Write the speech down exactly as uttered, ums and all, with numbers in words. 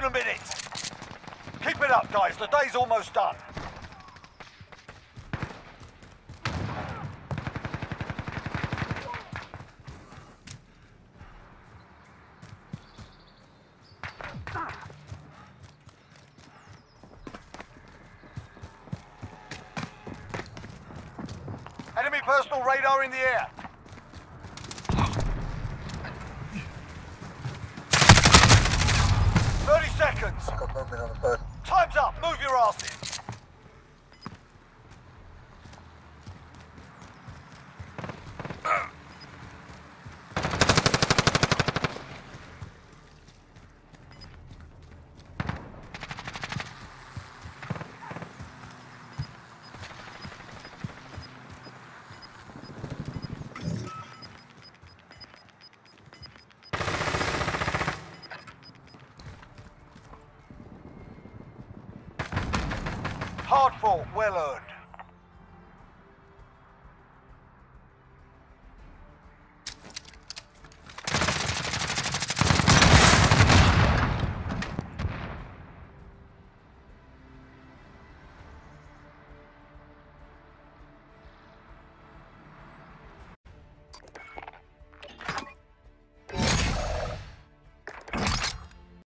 than a minute. Keep it up, guys. The day's almost done. Enemy personal radar in the air. thirty seconds. Got movement on the bird. Time's up. Move your asses. Hard fought, well earned.